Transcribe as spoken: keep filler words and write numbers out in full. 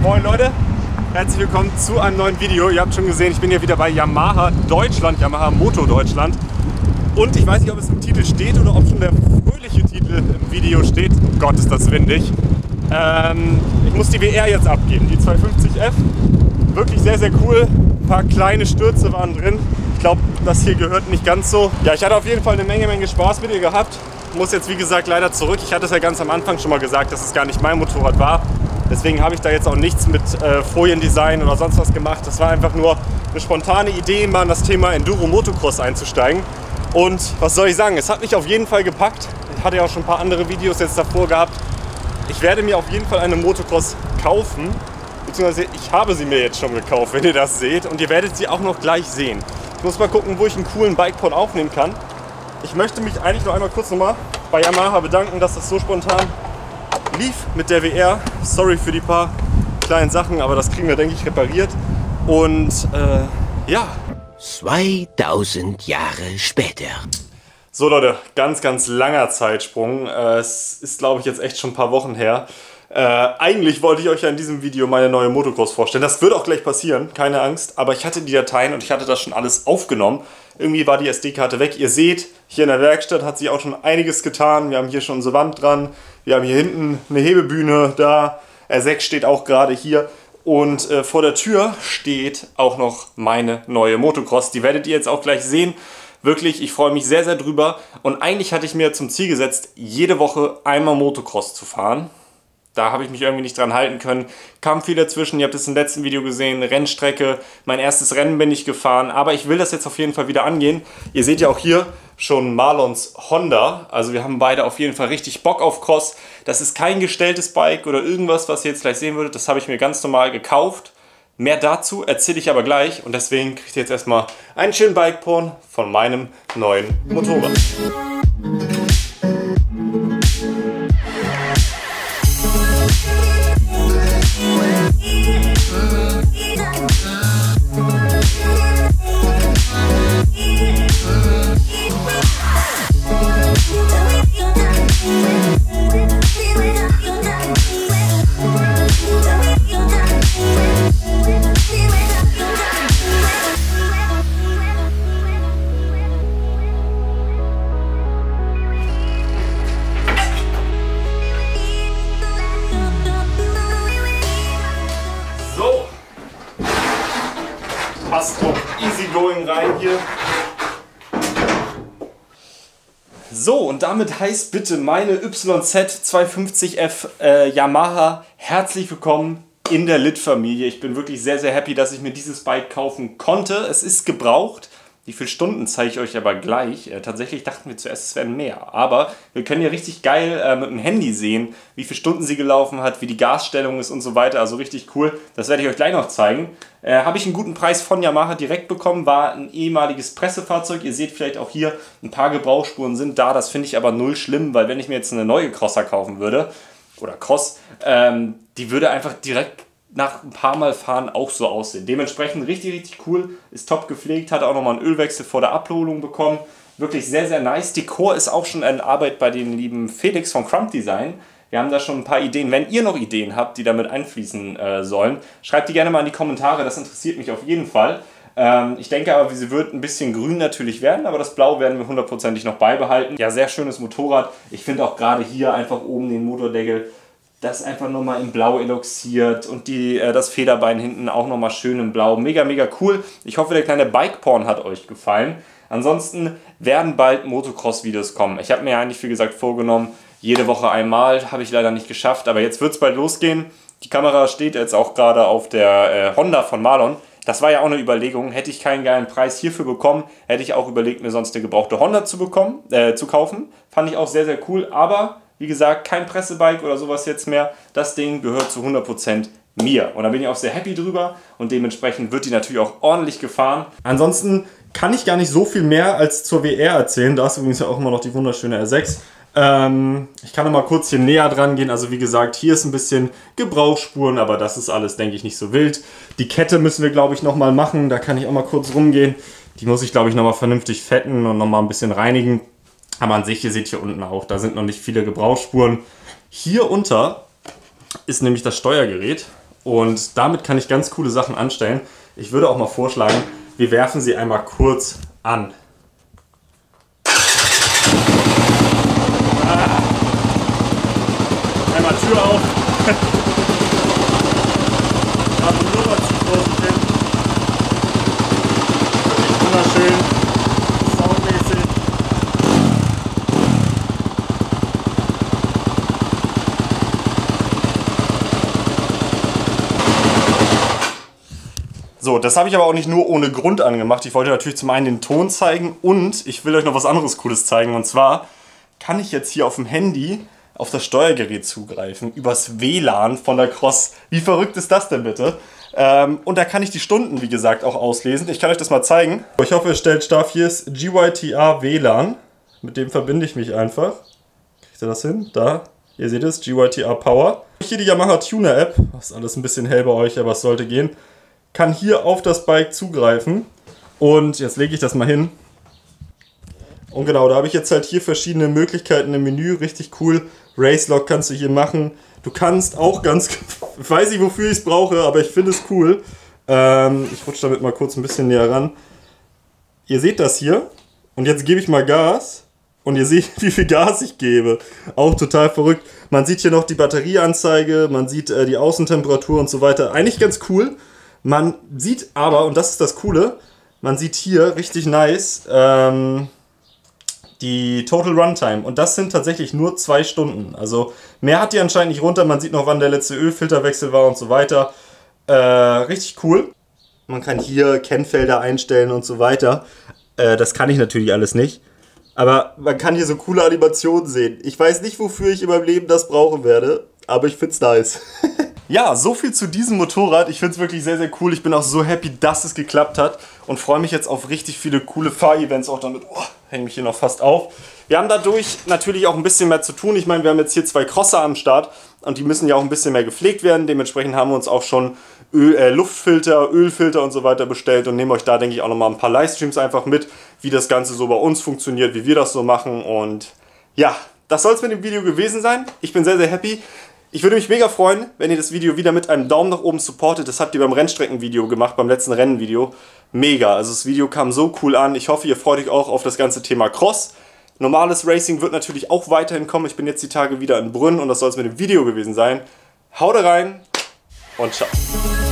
Moin Leute, herzlich willkommen zu einem neuen Video. Ihr habt schon gesehen, ich bin hier wieder bei Yamaha Deutschland, Yamaha Moto Deutschland. Und ich weiß nicht, ob es im Titel steht oder ob schon der fröhliche Titel im Video steht. Oh Gott, ist das windig. Ähm, ich muss die W R jetzt abgeben, die zweihundertfünfzig F. Wirklich sehr, sehr cool. Ein paar kleine Stürze waren drin. Ich glaube, das hier gehört nicht ganz so. Ja, ich hatte auf jeden Fall eine Menge, Menge Spaß mit ihr gehabt. Muss jetzt, wie gesagt, leider zurück. Ich hatte es ja ganz am Anfang schon mal gesagt, dass es gar nicht mein Motorrad war. Deswegen habe ich da jetzt auch nichts mit äh, Foliendesign oder sonst was gemacht. Das war einfach nur eine spontane Idee, mal in das Thema Enduro Motocross einzusteigen. Und was soll ich sagen, es hat mich auf jeden Fall gepackt. Ich hatte ja auch schon ein paar andere Videos jetzt davor gehabt. Ich werde mir auf jeden Fall eine Motocross kaufen. Beziehungsweise ich habe sie mir jetzt schon gekauft, wenn ihr das seht. Und ihr werdet sie auch noch gleich sehen. Ich muss mal gucken, wo ich einen coolen Bikepod aufnehmen kann. Ich möchte mich eigentlich noch einmal kurz nochmal bei Yamaha bedanken, dass das so spontan lief mit der W R. Sorry für die paar kleinen Sachen, aber das kriegen wir, denke ich, repariert. Und äh, ja. zweitausend Jahre später. So Leute, ganz, ganz langer Zeitsprung. Äh, es ist, glaube ich, jetzt echt schon ein paar Wochen her. Äh, eigentlich wollte ich euch ja in diesem Video meine neue Motocross vorstellen. Das wird auch gleich passieren, keine Angst. Aber ich hatte die Dateien und ich hatte das schon alles aufgenommen. Irgendwie war die S D-Karte weg. Ihr seht, hier in der Werkstatt hat sich auch schon einiges getan. Wir haben hier schon unsere Wand dran. Wir haben hier hinten eine Hebebühne da. R sechs steht auch gerade hier. Und äh, vor der Tür steht auch noch meine neue Motocross. Die werdet ihr jetzt auch gleich sehen. Wirklich, ich freue mich sehr, sehr drüber. Und eigentlich hatte ich mir zum Ziel gesetzt, jede Woche einmal Motocross zu fahren. Da habe ich mich irgendwie nicht dran halten können. Kam viel dazwischen, ihr habt es im letzten Video gesehen, Rennstrecke. Mein erstes Rennen bin ich gefahren, aber ich will das jetzt auf jeden Fall wieder angehen. Ihr seht ja auch hier schon Marlons Honda. Also wir haben beide auf jeden Fall richtig Bock auf Cross. Das ist kein gestelltes Bike oder irgendwas, was ihr jetzt gleich sehen würdet. Das habe ich mir ganz normal gekauft. Mehr dazu erzähle ich aber gleich. Und deswegen kriegt ihr jetzt erstmal einen schönen Bike-Porn von meinem neuen Motorrad. Passt doch easy going rein hier. So, und damit heißt bitte meine Y Z zweihundertfünfzig F äh, Yamaha herzlich willkommen in der Lit-Familie. Ich bin wirklich sehr, sehr happy, dass ich mir dieses Bike kaufen konnte. Es ist gebraucht. Wie viele Stunden zeige ich euch aber gleich. Äh, tatsächlich dachten wir zuerst, es werden mehr. Aber wir können ja richtig geil äh, mit dem Handy sehen, wie viele Stunden sie gelaufen hat, wie die Gasstellung ist und so weiter. Also richtig cool. Das werde ich euch gleich noch zeigen. Äh, Habe ich einen guten Preis von Yamaha direkt bekommen. War ein ehemaliges Pressefahrzeug. Ihr seht vielleicht auch hier, ein paar Gebrauchsspuren sind da. Das finde ich aber null schlimm, weil wenn ich mir jetzt eine neue Crosser kaufen würde, oder Cross, ähm, die würde einfach direkt nach ein paar Mal fahren auch so aussehen. Dementsprechend richtig, richtig cool. Ist top gepflegt, hat auch nochmal einen Ölwechsel vor der Abholung bekommen. Wirklich sehr, sehr nice. Dekor ist auch schon in Arbeit bei den lieben Felix von Crump Design. Wir haben da schon ein paar Ideen. Wenn ihr noch Ideen habt, die damit einfließen äh, sollen, schreibt die gerne mal in die Kommentare. Das interessiert mich auf jeden Fall. Ähm, ich denke aber, sie wird ein bisschen grün natürlich werden, aber das Blau werden wir hundertprozentig noch beibehalten. Ja, sehr schönes Motorrad. Ich finde auch gerade hier einfach oben den Motordeckel, das einfach nochmal in Blau eloxiert und die, äh, das Federbein hinten auch nochmal schön in Blau. Mega, mega cool. Ich hoffe, der kleine Bike-Porn hat euch gefallen. Ansonsten werden bald Motocross-Videos kommen. Ich habe mir ja eigentlich, wie gesagt, vorgenommen, jede Woche einmal. Habe ich leider nicht geschafft, aber jetzt wird es bald losgehen. Die Kamera steht jetzt auch gerade auf der äh, Honda von Marlon. Das war ja auch eine Überlegung. Hätte ich keinen geilen Preis hierfür bekommen, hätte ich auch überlegt, mir sonst eine gebrauchte Honda zu, bekommen, äh, zu kaufen. Fand ich auch sehr, sehr cool, aber wie gesagt, kein Pressebike oder sowas jetzt mehr. Das Ding gehört zu hundert Prozent mir. Und da bin ich auch sehr happy drüber und dementsprechend wird die natürlich auch ordentlich gefahren. Ansonsten kann ich gar nicht so viel mehr als zur W R erzählen. Da ist übrigens ja auch immer noch die wunderschöne R sechs. Ähm, ich kann noch mal kurz hier näher dran gehen. Also wie gesagt, hier ist ein bisschen Gebrauchsspuren, aber das ist alles, denke ich, nicht so wild. Die Kette müssen wir, glaube ich, noch mal machen. Da kann ich auch mal kurz rumgehen. Die muss ich, glaube ich, noch mal vernünftig fetten und noch mal ein bisschen reinigen. Aber an sich, ihr seht hier unten auch, da sind noch nicht viele Gebrauchsspuren. Hier unter ist nämlich das Steuergerät Und damit kann ich ganz coole Sachen anstellen. Ich würde auch mal vorschlagen, wir werfen sie einmal kurz an. Ah. Einmal Tür auf. Aber nur mal zu großen hin. Wirklich wunderschön. Soundmäßig. So, das habe ich aber auch nicht nur ohne Grund angemacht. Ich wollte natürlich zum einen den Ton zeigen und ich will euch noch was anderes Cooles zeigen. Und zwar kann ich jetzt hier auf dem Handy auf das Steuergerät zugreifen, übers W L A N von der Cross. Wie verrückt ist das denn bitte? Ähm, und da kann ich die Stunden, wie gesagt, auch auslesen. Ich kann euch das mal zeigen. Ich hoffe, es stellt scharf. Hier ist G Y T A W L A N. Mit dem verbinde ich mich einfach. Kriegt ihr das hin? Da. Ihr seht es, G Y T A Power. Hier die Yamaha Tuner App. Das ist alles ein bisschen hell bei euch, aber es sollte gehen. Kann hier auf das Bike zugreifen. Und jetzt lege ich das mal hin. Und genau, da habe ich jetzt halt hier verschiedene Möglichkeiten im Menü. Richtig cool. Racelock kannst du hier machen. Du kannst auch ganz... Ich weiß nicht, wofür ich es brauche, aber ich finde es cool. Ähm, ich rutsche damit mal kurz ein bisschen näher ran. Ihr seht das hier. Und jetzt gebe ich mal Gas. Und ihr seht, wie viel Gas ich gebe. Auch total verrückt. Man sieht hier noch die Batterieanzeige. Man sieht äh, die Außentemperatur und so weiter. Eigentlich ganz cool. Man sieht aber, und das ist das Coole, man sieht hier richtig nice... Ähm, die Total Runtime. Und das sind tatsächlich nur zwei Stunden. Also mehr hat die anscheinend nicht runter. Man sieht noch, wann der letzte Ölfilterwechsel war und so weiter. Äh, richtig cool. Man kann hier Kennfelder einstellen und so weiter. Äh, das kann ich natürlich alles nicht. Aber man kann hier so coole Animationen sehen. Ich weiß nicht, wofür ich in meinem Leben das brauchen werde. Aber ich find's nice. Ja, so viel zu diesem Motorrad. Ich finde es wirklich sehr, sehr cool. Ich bin auch so happy, dass es geklappt hat und freue mich jetzt auf richtig viele coole Fahrevents auch damit. Oh, hänge mich hier noch fast auf. Wir haben dadurch natürlich auch ein bisschen mehr zu tun. Ich meine, wir haben jetzt hier zwei Crosser am Start und die müssen ja auch ein bisschen mehr gepflegt werden. Dementsprechend haben wir uns auch schon Öl, äh, Luftfilter, Ölfilter und so weiter bestellt und nehmen euch da, denke ich, auch nochmal ein paar Livestreams einfach mit, wie das Ganze so bei uns funktioniert, wie wir das so machen. Und ja, das soll es mit dem Video gewesen sein. Ich bin sehr, sehr happy. Ich würde mich mega freuen, wenn ihr das Video wieder mit einem Daumen nach oben supportet. Das habt ihr beim Rennstreckenvideo gemacht, beim letzten Rennenvideo. Mega, also das Video kam so cool an. Ich hoffe, ihr freut euch auch auf das ganze Thema Cross. Normales Racing wird natürlich auch weiterhin kommen. Ich bin jetzt die Tage wieder in Brünn und das soll es mit dem Video gewesen sein. Haut rein und ciao.